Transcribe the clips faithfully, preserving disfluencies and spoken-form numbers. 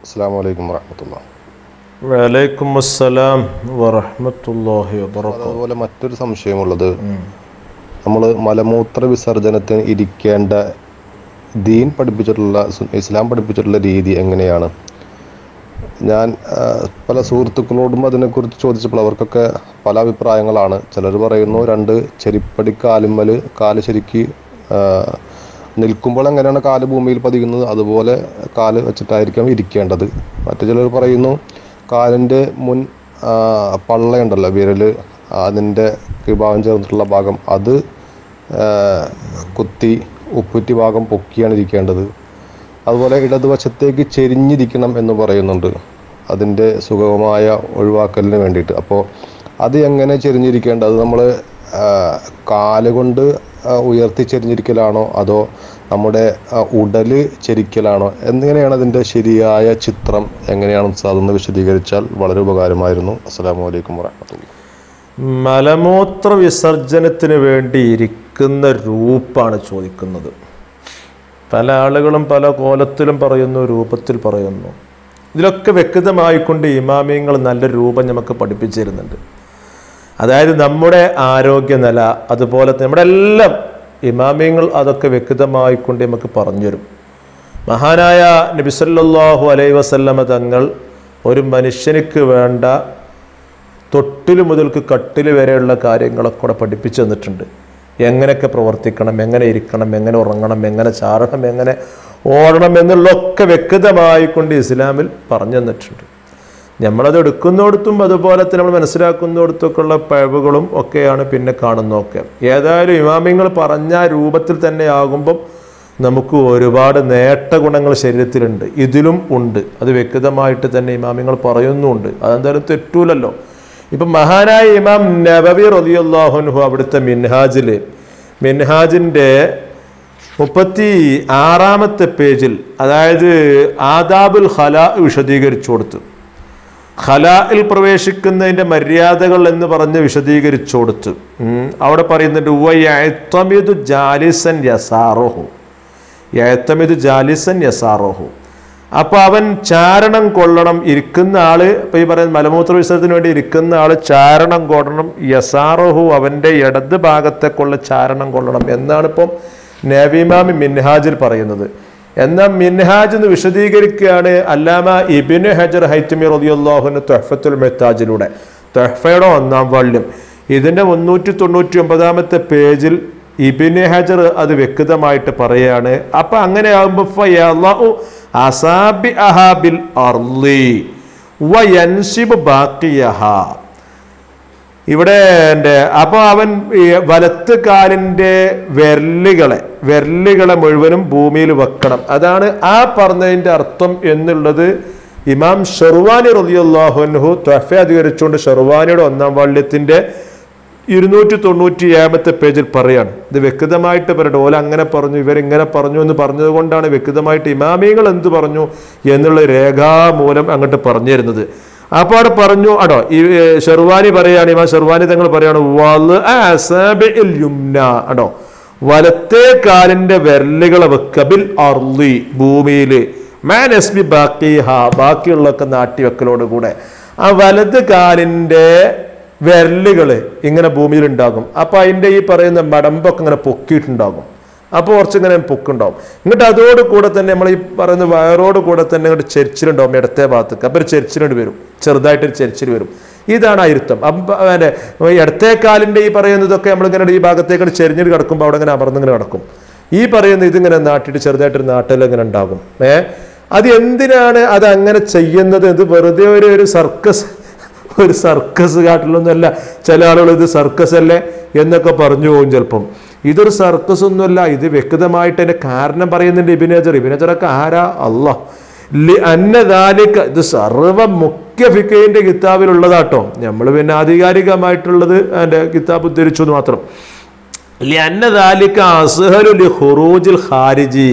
അസ്സലാമു അലൈക്കും വറഹ്മത്തുള്ളാഹി. വഅലൈക്കും അസ്സലാം വറഹ്മത്തുള്ളാഹി വബറകാതുഹു. അതുപോലെ മറ്റൊരു സംശയമുള്ളത്, നമ്മൾ മലമൂത്ര വിസർജനത്തിന് ഇരിക്കേണ്ട ദീൻ പഠിപ്പിച്ചിട്ടുള്ള ഇസ്ലാം പഠിപ്പിച്ചിട്ടുള്ള രീതി എങ്ങനെയാണ്? ഞാൻ പല സുഹൃത്തുക്കളോടും അതിനെക്കുറിച്ച് ചോദിച്ചപ്പോൾ അവർക്കൊക്കെ പല അഭിപ്രായങ്ങളാണ്. ചിലർ പറയുന്നു രണ്ട് ചെരിപ്പടി കാലുമ്മൽ കാല് ശരിക്ക് നിൽക്കുമ്പോൾ എങ്ങനെയാണ് കാല് ഭൂമിയിൽ പതിക്കുന്നത് അതുപോലെ കാല് വെച്ചിട്ടായിരിക്കും ഇരിക്കേണ്ടത്. മറ്റു ചിലർ പറയുന്നു കാലിൻ്റെ മുൻ പള്ളയുണ്ടല്ലോ, വിരൽ, അതിൻ്റെ വിഭാഗം ചേർന്നിട്ടുള്ള ഭാഗം അത് കുത്തി ഉപ്പുറ്റി ഭാഗം പൊക്കിയാണ് ഇരിക്കേണ്ടത്. അതുപോലെ ഇടതുവശത്തേക്ക് ചെരിഞ്ഞിരിക്കണം എന്ന് പറയുന്നുണ്ട് അതിൻ്റെ സുഗമമായ ഒഴിവാക്കലിന് വേണ്ടിയിട്ട്. അപ്പോൾ അത് എങ്ങനെ ചെരിഞ്ഞിരിക്കേണ്ടത്? അത് നമ്മൾ കാലുകൊണ്ട് ഉയർത്തി ചെരിഞ്ഞിരിക്കലാണോ അതോ നമ്മുടെ ഉടല് ചെരിക്കലാണോ? എങ്ങനെയാണ് അതിൻ്റെ ശരിയായ ചിത്രം എങ്ങനെയാണെന്ന് അതൊന്ന് വിശദീകരിച്ചാൽ വളരെ ഉപകാരമായിരുന്നു. അസ്സലാമു അലൈക്കും വറഹ്മത്തുള്ളാഹി. മലമൂത്ര വിസർജനത്തിന് വേണ്ടി ഇരിക്കുന്ന രൂപാണ് ചോദിക്കുന്നത്. പല ആളുകളും പല കോലത്തിലും പറയുന്നു, രൂപത്തിൽ പറയുന്നു. ഇതിലൊക്കെ വ്യക്തമായിക്കൊണ്ട് ഇമാമിയങ്ങൾ നല്ല രൂപം നമുക്ക് പഠിപ്പിച്ചു തരുന്നുണ്ട്. അതായത് നമ്മുടെ ആരോഗ്യനില, അതുപോലെ നമ്മുടെ എല്ലാം ഇമാമിയങ്ങൾ അതൊക്കെ വ്യക്തമായിക്കൊണ്ട് നമുക്ക് പറഞ്ഞു തരും. മഹാനായ നബി സല്ലല്ലാഹു അലൈഹി വസല്ലമ തങ്ങൾ ഒരു മനുഷ്യനിക്ക് വേണ്ട തൊട്ടില് മുതൽക്ക് കട്ടില് വരെയുള്ള കാര്യങ്ങളൊക്കെ കൂടെ പഠിപ്പിച്ചു തന്നിട്ടുണ്ട്. എങ്ങനെയൊക്കെ പ്രവർത്തിക്കണം, എങ്ങനെ ഇരിക്കണം, എങ്ങനെ ഉറങ്ങണം, എങ്ങനെ ചാടണം, എങ്ങനെ ഓടണം എന്നുള്ളതൊക്കെ വ്യക്തമായിക്കൊണ്ട് ഇസ്ലാമിൽ പറഞ്ഞു തന്നിട്ടുണ്ട്. നമ്മളത് എടുക്കുന്നിടത്തും അതുപോലെ തന്നെ നമ്മൾ മനസ്സിലാക്കുന്നിടത്തൊക്കെയുള്ള പിഴവുകളും ഒക്കെയാണ് പിന്നെ കാണുന്നതൊക്കെ. ഏതായാലും ഇമാമിങ്ങൾ പറഞ്ഞ രൂപത്തിൽ തന്നെ ആകുമ്പം നമുക്ക് ഒരുപാട് നേട്ട ഗുണങ്ങൾ ശരീരത്തിലുണ്ട്, ഇതിലും ഉണ്ട്. അത് വ്യക്തമായിട്ട് തന്നെ ഇമാമിങ്ങൾ പറയുന്നുമുണ്ട്. അതെന്തായാലും തെറ്റൂലല്ലോ. ഇപ്പം മഹാനായ ഇമാം നബവി റളിയല്ലാഹു അൻഹു അവിടുത്തെ മിൻഹാജിൽ മിൻഹാജിൻ്റെ മുപ്പത്തി ആറാമത്തെ പേജിൽ, അതായത് ആദാബുൽ ഖലാ വിശദീകരിച്ചു കൊടുത്തു. ഖലായിൽ പ്രവേശിക്കുന്നതിൻ്റെ മര്യാദകൾ എന്ന് പറഞ്ഞ് വിശദീകരിച്ചു കൊടുത്തു. അവിടെ പറയുന്നുണ്ട് വയഅ്തമിദു ജാലിസൻ യസാറുഹു, യഅ്തമിദു ജാലിസൻ യസാറുഹു. അപ്പോൾ അവൻ ചാരണം കൊള്ളണം, ഇരിക്കുന്ന ആള്, ഇപ്പം ഈ പറയുന്ന മലമൂത്ര വിസർജനത്തിന് വേണ്ടി ഇരിക്കുന്ന ആള് ചാരണം കൊള്ളണം. യസാറുഹു, അവൻ്റെ ഇടത് ഭാഗത്തേക്കുള്ള ചാരണം കൊള്ളണം എന്നാണ് ഇപ്പം നബിമാമി മിൻഹാജിൽ പറയുന്നത്. എന്നാൽ മിൻഹാജ് എന്ന് വിശദീകരിക്കുകയാണ് അല്ലാമ ഇബ്നു ഹജർ ഹൈതമി റളിയല്ലാഹു അൻഹു തുഹ്ഫത്തുൽ മുഹ്താജിലൂടെ. തുഹ്ഫയുടെ ഒന്നാം വാള്യം ഇതിൻ്റെ മുന്നൂറ്റി തൊണ്ണൂറ്റി ഒമ്പതാമത്തെ പേജിൽ ഇബ്നു ഹജർ അത് വ്യക്തമായിട്ട് പറയാണ്. അപ്പം അങ്ങനെ ആകുമ്പോൾ ഫയളഉ അസാബിഅഹാ ബിൽ അർളി വയൻസിബു ബാഖിയഹാ. ഇവിടെ എൻ്റെ അപ്പോൾ അവൻ വലത്ത് കാലിൻ്റെ വിരലുകളെ വിരലുകളെ മുഴുവനും ഭൂമിയിൽ വെക്കണം. അതാണ് ആ പറഞ്ഞതിൻ്റെ അർത്ഥം എന്നുള്ളത് ഇമാം ഷർവാനി റളിയല്ലാഹു അൻഹു തുഹ്ഫ അധികരിച്ചുകൊണ്ട് ഷർവാനിയുടെ ഒന്നാം വാള്യത്തിൻ്റെ ഇരുന്നൂറ്റി തൊണ്ണൂറ്റി ഏഴാമത്തെ പേജിൽ പറയാണ്. ഇത് വ്യക്തമായിട്ട് പറയട്ടെ, ഓല അങ്ങനെ പറഞ്ഞു ഇവരിങ്ങനെ പറഞ്ഞു എന്ന് പറഞ്ഞത് കൊണ്ടാണ് വ്യക്തമായിട്ട് ഇമാമികൾ എന്ത് പറഞ്ഞു എന്നുള്ള രേഖാമൂലം അങ്ങോട്ട് പറഞ്ഞു തരുന്നത്. അപ്പോൾ അവിടെ പറഞ്ഞു അടോ ഈ ഷെർവാനി പറയാണ്, ഇമാം ഷെർവാനി തങ്ങൾ പറയാണ് അടോ വലത്തേ കാലിൻ്റെ വിരലുകളെ വെക്കബിൽ അർളി ഭൂമിയിൽ മാനസ്ബി ബാക്കിഹ, ബാക്കിയുള്ളതൊക്കെ നാട്ടി വെക്കലോട് കൂടെ ആ വലത് കാലിൻ്റെ വിരലുകൾ ഇങ്ങനെ ഭൂമിയിൽ ഉണ്ടാകും. അപ്പോൾ അതിൻ്റെ ഈ പറയുന്ന മടമ്പൊക്കെ ഇങ്ങനെ പൊക്കിയിട്ടുണ്ടാകും. അപ്പോൾ കുറച്ചിങ്ങനെ പൊക്കുണ്ടാവും. എന്നിട്ട് അതോട് കൂടെ തന്നെ നമ്മൾ ഈ പറയുന്ന വയറോട് കൂടെ തന്നെ ഇങ്ങോട്ട് ചെരിച്ചിലുണ്ടാവും ഇടത്തെ ഭാഗത്തേക്ക്. അപ്പോൾ ഒരു ചെരിച്ചിലുണ്ട് വരും, ചെറുതായിട്ടൊരു ചെരിച്ചിൽ വരും. ഇതാണ് അയിരുത്തം. അപ്പം അതിൻ്റെ ഇടത്തെ കാലിൻ്റെ ഈ പറയുന്നതൊക്കെ നമ്മളിങ്ങനെ ഈ ഭാഗത്തേക്ക് ചെരിഞ്ഞിട്ട് കിടക്കുമ്പോൾ അവിടെ ഇങ്ങനെ അമർന്നിങ്ങനെ കിടക്കും. ഈ പറയുന്ന ഇതിങ്ങനെ നാട്ടിട്ട് ചെറുതായിട്ടൊരു നാട്ടിലിങ്ങനെ ഉണ്ടാകും. ഏ അത് എന്തിനാണ് അത് അങ്ങനെ ചെയ്യുന്നത്? ഇത് വെറുതെ ഒരു ഒരു സർക്കസ് ഒരു സർക്കസ് കാട്ടിലൊന്നുമല്ല. ചില ആളുകൾ ഇത് സർക്കസ് അല്ലേ എന്നൊക്കെ പറഞ്ഞു പോകും ചിലപ്പം. ഇതൊരു സർക്കസ് ഒന്നുമല്ല. ഇത് വ്യക്തമായിട്ട് അതിൻ്റെ കാരണം പറയുന്നുണ്ട് ഇബ്നു ഹജർ. ഇബ്നു ഹജറൊക്കെ ആരാ? അല്ലാഹ് ലി അന്നദാലിക, ഇത് സർവ മുഖ്യ ഫിഖഹിന്റെ കിതാബിലുള്ളതാട്ടോ. നമ്മൾ പിന്നെ ആധികാരികമായിട്ടുള്ളത് അതിൻ്റെ കിതാബ് ഉദ്ധരിച്ചു എന്ന് മാത്രം. ലി അന്നദാലിക അസ്ഹലു ലി ഖുറൂജിൽ ഖാരിജി,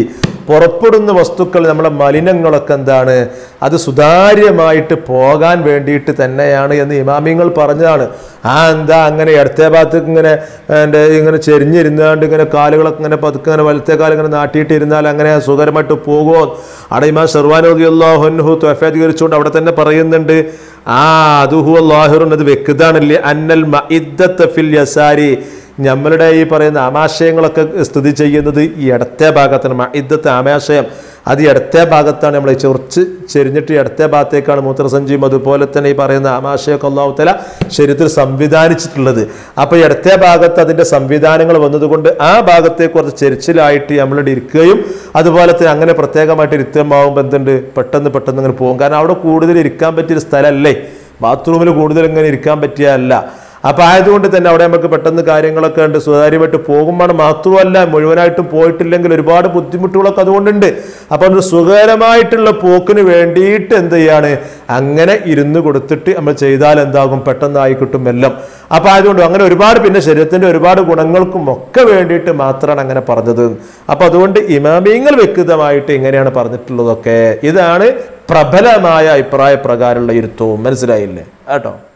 പുറപ്പെടുന്ന വസ്തുക്കൾ നമ്മളെ മലിനങ്ങളൊക്കെ എന്താണ്, അത് സുതാര്യമായിട്ട് പോകാൻ വേണ്ടിയിട്ട് തന്നെയാണ് എന്ന് ഇമാമിങ്ങൾ പറഞ്ഞതാണ്. ആ എന്താ അങ്ങനെ ഇടത്തെ ഭാഗത്തേക്ക് ഇങ്ങനെ എൻ്റെ ഇങ്ങനെ ചെരിഞ്ഞിരുന്നാണ്ട് ഇങ്ങനെ കാലുകളൊക്കെ ഇങ്ങനെ പതുക്കെ ഇങ്ങനെ വലത്തെ കാലം ഇങ്ങനെ നാട്ടിയിട്ടിരുന്നാൽ അങ്ങനെ സുഖകരമായിട്ട് പോകുമോ? അവിടെ ഇമാം ഷർവാനി റളിയല്ലാഹു അൻഹു ത്വഫീകരിച്ചുകൊണ്ട് അവിടെ തന്നെ പറയുന്നുണ്ട്, ആ അതുഹു അല്ലാഹുറുൻ, അത് വെക്കുതാണല്ലേ, അന്നൽ മഇദ്ദത ഫിൽ യസാരി, നമ്മളുടെ ഈ പറയുന്ന ആമാശയങ്ങളൊക്കെ സ്ഥിതി ചെയ്യുന്നത് ഈ ഇടത്തെ ഭാഗത്താണ്. മഇദ്ദത്ത് ആമാശയം അത് ഇടത്തെ ഭാഗത്താണ്. നമ്മൾ ചൊറിച്ച് ചെരിഞ്ഞിട്ട് ഇടത്തെ ഭാഗത്തേക്കാണ് മൂത്രസഞ്ചിയും അതുപോലെ തന്നെ ഈ പറയുന്ന ആമാശയൊക്കെ അല്ലാഹു തആല ശരീരത്തിൽ സംവിധാനിച്ചിട്ടുള്ളത്. അപ്പോൾ ഇടത്തെ ഭാഗത്ത് അതിൻ്റെ സംവിധാനങ്ങൾ വന്നതുകൊണ്ട് ആ ഭാഗത്തെ കുറച്ച് ചെരിച്ചിലായിട്ട് നമ്മളുടെ ഇരിക്കുകയും അതുപോലെ തന്നെ അങ്ങനെ പ്രത്യേകമായിട്ട് ഇരുത്തമാകുമ്പോൾ എന്തുണ്ട്, പെട്ടെന്ന് പെട്ടെന്ന് അങ്ങനെ പോകും. കാരണം അവിടെ കൂടുതൽ ഇരിക്കാൻ പറ്റിയൊരു സ്ഥലമല്ലേ, ബാത്റൂമിൽ കൂടുതൽ ഇങ്ങനെ ഇരിക്കാൻ പറ്റിയല്ല. അപ്പം ആയതുകൊണ്ട് തന്നെ അവിടെ നമുക്ക് പെട്ടെന്ന് കാര്യങ്ങളൊക്കെ ഉണ്ട്, സുതാര്യമായിട്ട് പോകുമ്പോൾ മാത്രമല്ല മുഴുവനായിട്ടും പോയിട്ടില്ലെങ്കിൽ ഒരുപാട് ബുദ്ധിമുട്ടുകളൊക്കെ അതുകൊണ്ടുണ്ട്. അപ്പം ഒരു സുഖകരമായിട്ടുള്ള പോക്കിന് വേണ്ടിയിട്ട് എന്ത് ചെയ്യാണ്, അങ്ങനെ ഇരുന്ന് കൊടുത്തിട്ട് നമ്മൾ ചെയ്താൽ എന്താകും, പെട്ടെന്നായി കിട്ടും എല്ലാം. അപ്പം ആയതുകൊണ്ട് അങ്ങനെ ഒരുപാട് പിന്നെ ശരീരത്തിൻ്റെ ഒരുപാട് ഗുണങ്ങൾക്കും ഒക്കെ വേണ്ടിയിട്ട് മാത്രമാണ് അങ്ങനെ പറഞ്ഞത്. അപ്പം അതുകൊണ്ട് ഇമാമിയങ്ങൾ വ്യക്തമായിട്ട് ഇങ്ങനെയാണ് പറഞ്ഞിട്ടുള്ളതൊക്കെ. ഇതാണ് പ്രബലമായ അഭിപ്രായ പ്രകാരമുള്ള ഇരുത്തവും. മനസ്സിലായില്ലേ കേട്ടോ?